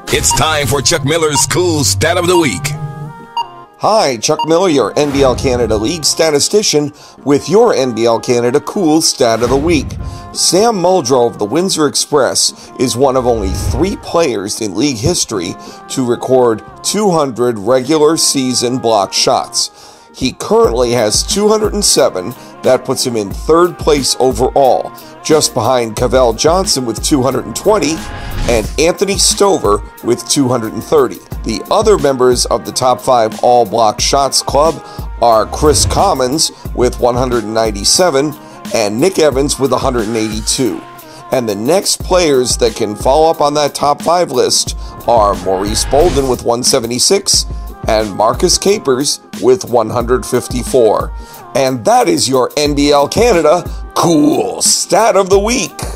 It's time for Chuck Miller's Cool Stat of the Week. Hi, Chuck Miller, your NBL Canada League statistician, with your NBL Canada Cool Stat of the Week. Sam Muldrow of the Windsor Express is one of only 3 players in league history to record 200 regular season block shots. He currently has 207. That puts him in 3rd place overall, just behind Cavell Johnson with 220 and Anthony Stover with 230. The other members of the top 5 all block shots club are Chris Commons with 197 and Nick Evans with 182. And the next players that can follow up on that top 5 list are Maurice Bolden with 176 and Marcus Capers with 154. And that is your NBL Canada Cool Stat of the Week.